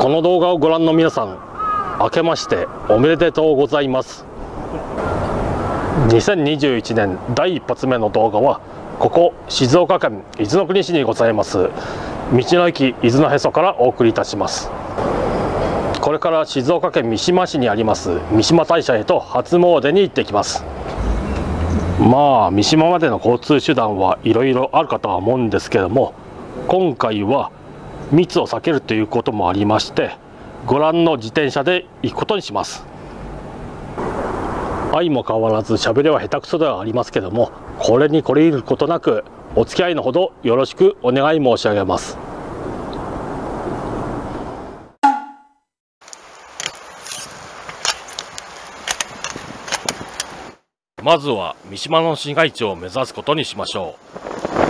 この動画をご覧の皆さん、明けましておめでとうございます。2021年第一発目の動画はここ静岡県伊豆の国市にございます道の駅伊豆のへそからお送りいたします。これから静岡県三島市にあります三島大社へと初詣に行ってきます。まあ三島までの交通手段はいろいろあるかとは思うんですけども、今回は密を避けるということもありまして、ご覧の自転車で行くことにします。相も変わらず喋りは下手くそではありますけども、これに懲りることなくお付き合いのほどよろしくお願い申し上げます。まずは三島の市街地を目指すことにしましょう。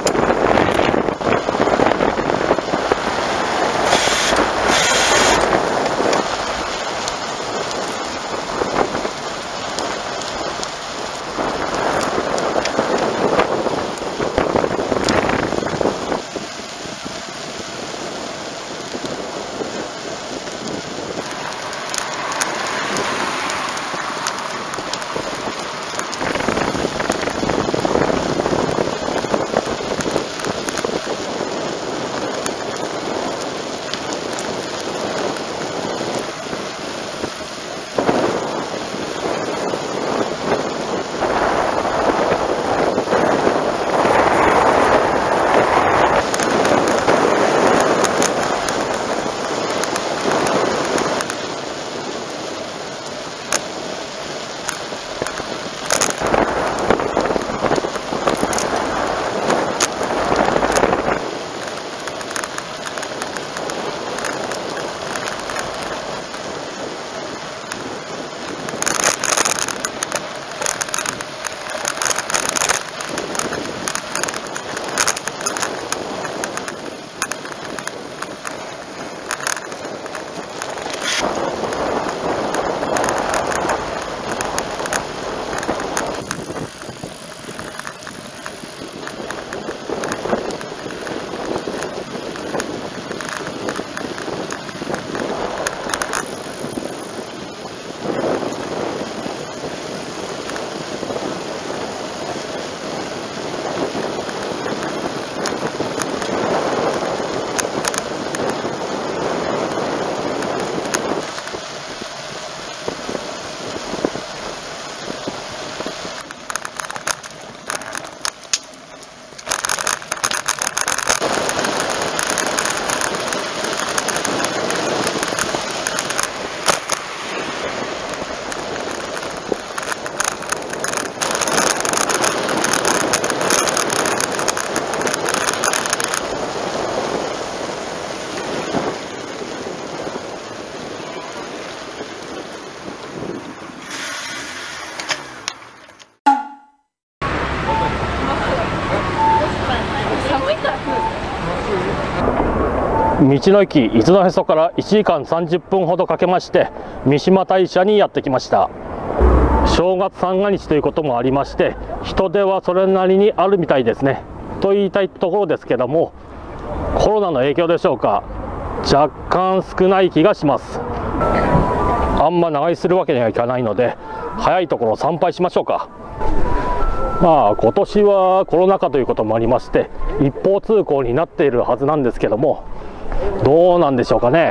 道の駅伊豆のへそから1時間30分ほどかけまして三島大社にやってきました。正月三が日ということもありまして人出はそれなりにあるみたいですね。と言いたいところですけども、コロナの影響でしょうか、若干少ない気がします。あんま長居するわけにはいかないので早いところ参拝しましょうか。まあ今年はコロナ禍ということもありまして一方通行になっているはずなんですけども、どうなんでしょうかね。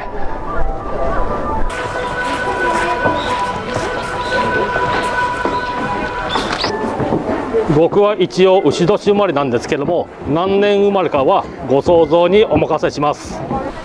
僕は一応牛年生まれなんですけども、何年生まれかはご想像にお任せします。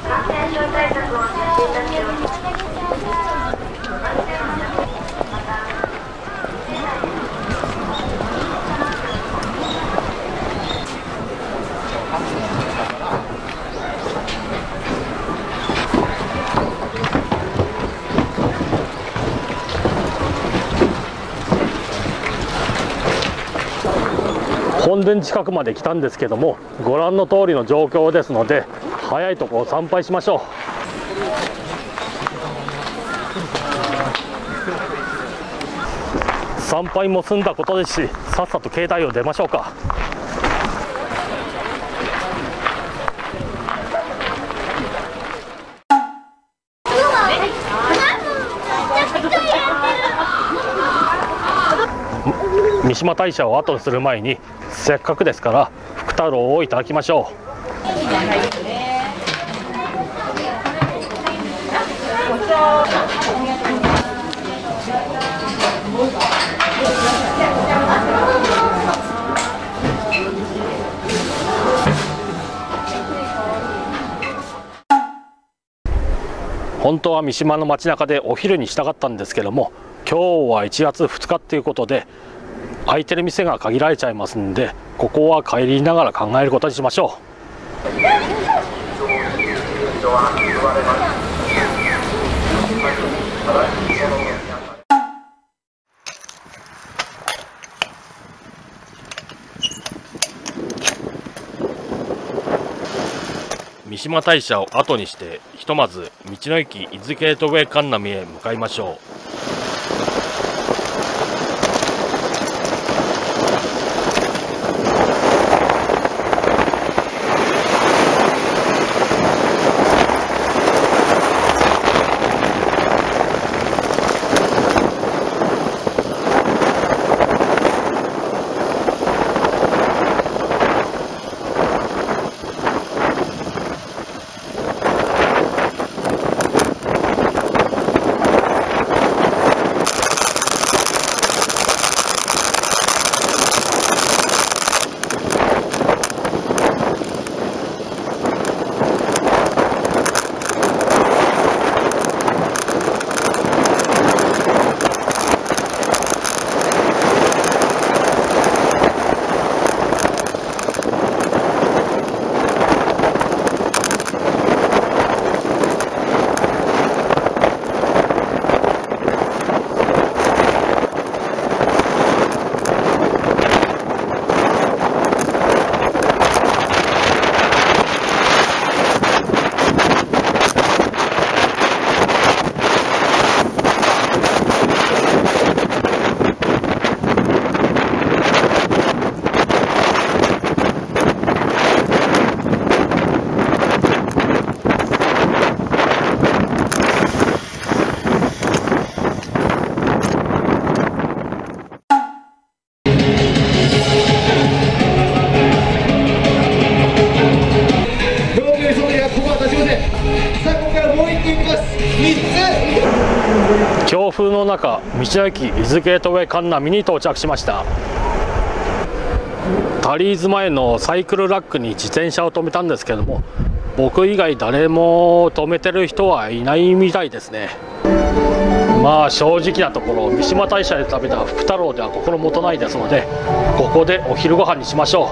本殿近くまで来たんですけども、ご覧の通りの状況ですので早いところ参拝しましょう。参拝も済んだことですし、さっさと携帯を出ましょうか。 島大社を後にする前にせっかくですから福太郎をいただきましょう。本当は三島の街中でお昼にしたかったんですけども、今日は1月2日っていうことで空いてる店が限られちゃいますんで、ここは帰りながら考えることにしましょう。三島大社を後にしてひとまず道の駅伊豆ゲートウェイ神波へ向かいましょう。強風の中、道の駅伊豆ゲートウェイ神波に到着しました。タリーズ前のサイクルラックに自転車を止めたんですけども、僕以外誰も止めてる人はいないみたいですね。まあ正直なところ、三島大社で食べた福太郎では心もとないですので、ここでお昼ご飯にしましょう。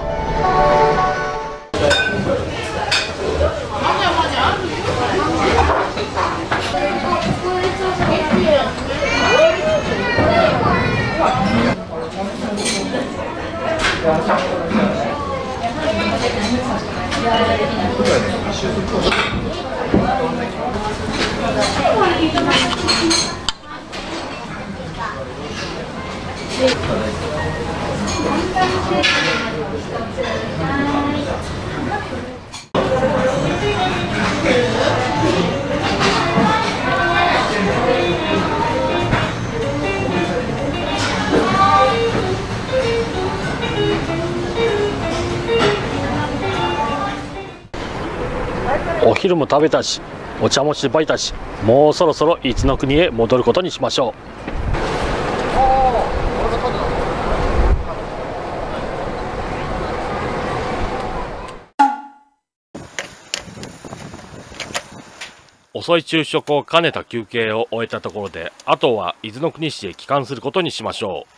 お昼も食べたし、お茶もしばいたし、もうそろそろ伊豆の国へ戻ることにしましょう。遅い昼食を兼ねた休憩を終えたところで、あとは伊豆の国市へ帰還することにしましょう。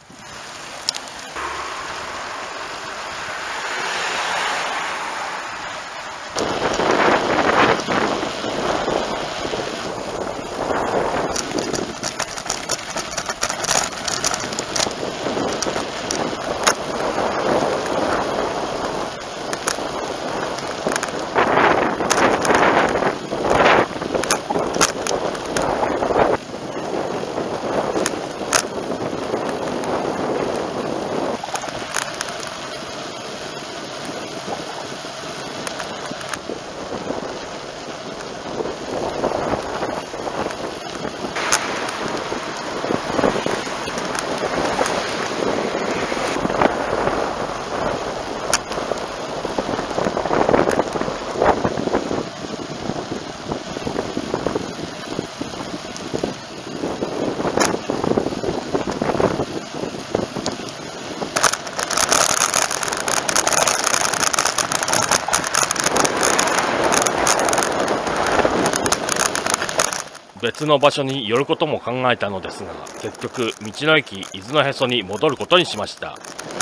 別の場所に寄ることも考えたのですが、結局道の駅伊豆のへそに戻ることにしました。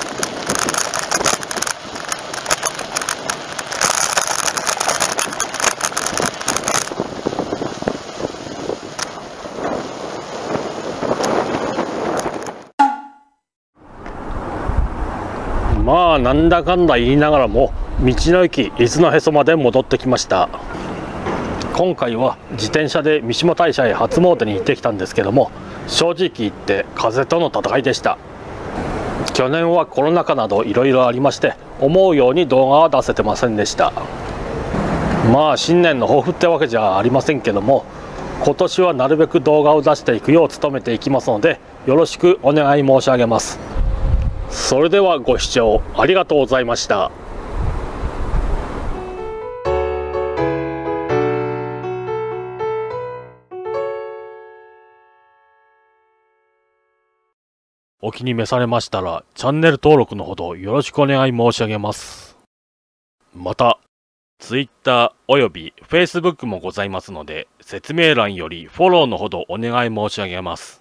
まあなんだかんだ言いながらも道の駅伊豆のへそまで戻ってきました。今回は自転車で三嶋大社へ初詣に行ってきたんですけども、正直言って風との戦いでした。去年はコロナ禍などいろいろありまして思うように動画は出せてませんでした。まあ新年の抱負ってわけじゃありませんけども、今年はなるべく動画を出していくよう努めていきますので、よろしくお願い申し上げます。それではご視聴ありがとうございました。お気に召されましたらチャンネル登録のほどよろしくお願い申し上げます。また Twitter および Facebook もございますので、説明欄よりフォローのほどお願い申し上げます。